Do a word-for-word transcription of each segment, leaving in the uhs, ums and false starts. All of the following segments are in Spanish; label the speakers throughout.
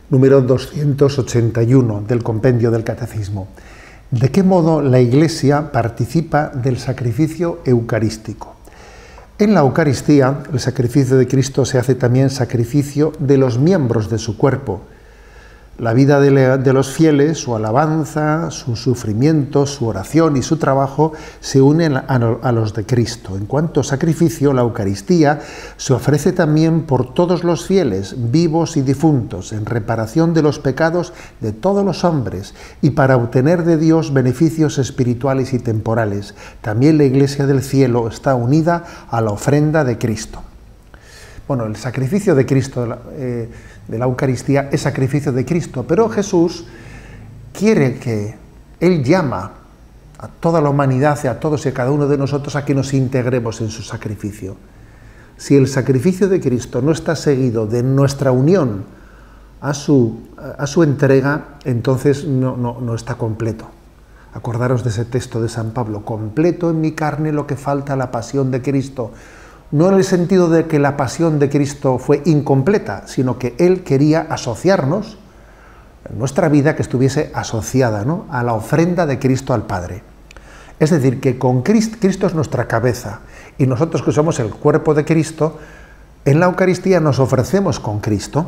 Speaker 1: número doscientos ochenta y uno del Compendio del Catecismo. ¿De qué modo la Iglesia participa del sacrificio eucarístico? En la Eucaristía, el sacrificio de Cristo se hace también sacrificio de los miembros de su cuerpo. La vida de, de los fieles, su alabanza, su sufrimiento, su oración y su trabajo se unen a, a los de Cristo. En cuanto a sacrificio, la Eucaristía se ofrece también por todos los fieles, vivos y difuntos, en reparación de los pecados de todos los hombres y para obtener de Dios beneficios espirituales y temporales. También la Iglesia del cielo está unida a la ofrenda de Cristo. Bueno, el sacrificio de Cristo, eh, de la Eucaristía, es sacrificio de Cristo, pero Jesús quiere que, Él llama a toda la humanidad y a todos y a cada uno de nosotros a que nos integremos en su sacrificio. Si el sacrificio de Cristo no está seguido de nuestra unión a su, a su entrega, entonces no, no, no está completo. Acordaros de ese texto de San Pablo: completo en mi carne lo que falta a la pasión de Cristo. No en el sentido de que la pasión de Cristo fue incompleta, sino que Él quería asociarnos, en nuestra vida que estuviese asociada, ¿no?, a la ofrenda de Cristo al Padre. Es decir, que con Cristo, Cristo es nuestra cabeza, y nosotros que somos el cuerpo de Cristo, en la Eucaristía nos ofrecemos con Cristo.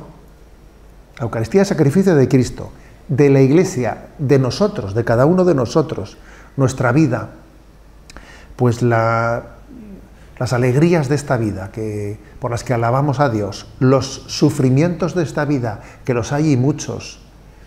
Speaker 1: La Eucaristía es sacrificio de Cristo, de la Iglesia, de nosotros, de cada uno de nosotros, nuestra vida, pues la... las alegrías de esta vida, que, por las que alabamos a Dios, los sufrimientos de esta vida, que los hay y muchos,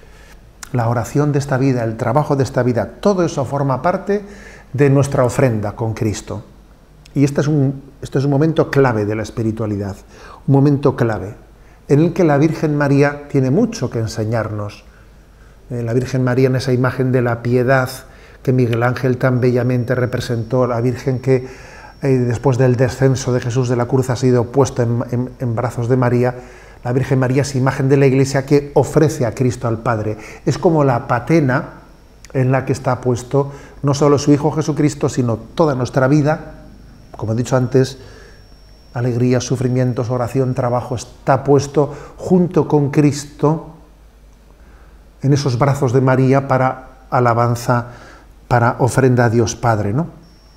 Speaker 1: la oración de esta vida, el trabajo de esta vida, todo eso forma parte de nuestra ofrenda con Cristo. Y este es un, este es un momento clave de la espiritualidad, un momento clave, en el que la Virgen María tiene mucho que enseñarnos. Eh, la Virgen María, en esa imagen de la piedad que Miguel Ángel tan bellamente representó, la Virgen que Eh, después del descenso de Jesús de la cruz ha sido puesto en, en, en brazos de María. La Virgen María es imagen de la Iglesia que ofrece a Cristo al Padre. Es como la patena en la que está puesto no solo su Hijo Jesucristo, sino toda nuestra vida. Como he dicho antes, alegría, sufrimientos, oración, trabajo, está puesto junto con Cristo en esos brazos de María para alabanza, para ofrenda a Dios Padre, ¿no?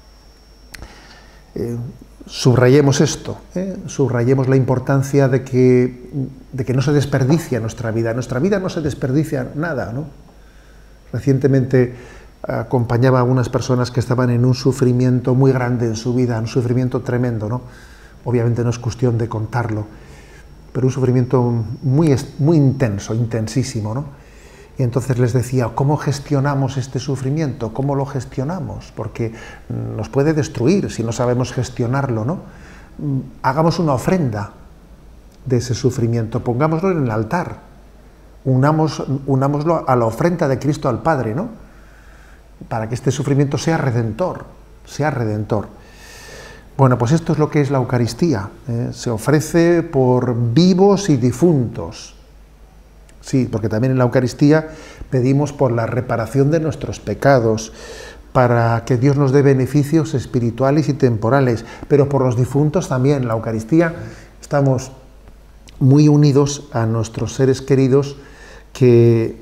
Speaker 1: Eh, subrayemos esto, ¿eh? subrayemos la importancia de que, de que no se desperdicia nuestra vida. Nuestra vida no se desperdicia nada, ¿no? Recientemente acompañaba a unas personas que estaban en un sufrimiento muy grande en su vida, un sufrimiento tremendo, ¿no? Obviamente no es cuestión de contarlo, pero un sufrimiento muy, muy intenso, intensísimo, ¿no? Y entonces les decía, ¿cómo gestionamos este sufrimiento? ¿Cómo lo gestionamos? Porque nos puede destruir si no sabemos gestionarlo, ¿no? Hagamos una ofrenda de ese sufrimiento, pongámoslo en el altar, unamos, unámoslo a la ofrenda de Cristo al Padre, ¿no? Para que este sufrimiento sea redentor, sea redentor. Bueno, pues esto es lo que es la Eucaristía, ¿eh? Se ofrece por vivos y difuntos. Sí, porque también en la Eucaristía pedimos por la reparación de nuestros pecados, para que Dios nos dé beneficios espirituales y temporales, pero por los difuntos también. En la Eucaristía estamos muy unidos a nuestros seres queridos que,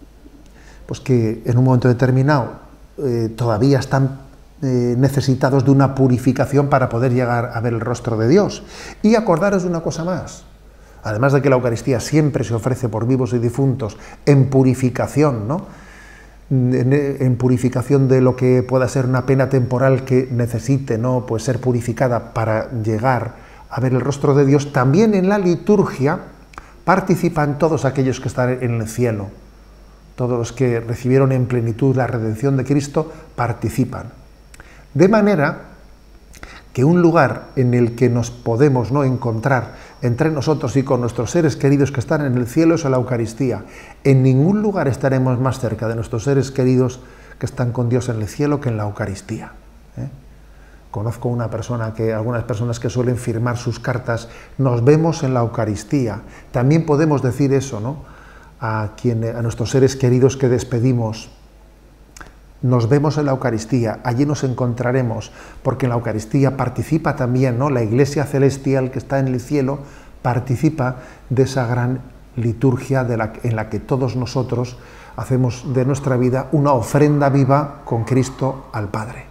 Speaker 1: pues que en un momento determinado eh, todavía están eh, necesitados de una purificación para poder llegar a ver el rostro de Dios. Y acordaros de una cosa más. Además de que la Eucaristía siempre se ofrece por vivos y difuntos en purificación, ¿no? En, en purificación de lo que pueda ser una pena temporal que necesite, ¿no?, pues ser purificada para llegar a ver el rostro de Dios, también en la liturgia participan todos aquellos que están en el cielo. Todos los que recibieron en plenitud la redención de Cristo participan. De manera que un lugar en el que nos podemos, ¿no?, encontrar entre nosotros y con nuestros seres queridos que están en el cielo es la Eucaristía. En ningún lugar estaremos más cerca de nuestros seres queridos que están con Dios en el cielo que en la Eucaristía, ¿eh? Conozco una persona que, algunas personas que suelen firmar sus cartas, nos vemos en la Eucaristía. También podemos decir eso, ¿no?, a, quien, a nuestros seres queridos que despedimos. Nos vemos en la Eucaristía, allí nos encontraremos, porque en la Eucaristía participa también, ¿no?, la Iglesia celestial que está en el cielo, participa de esa gran liturgia de la, en la que todos nosotros hacemos de nuestra vida una ofrenda viva con Cristo al Padre.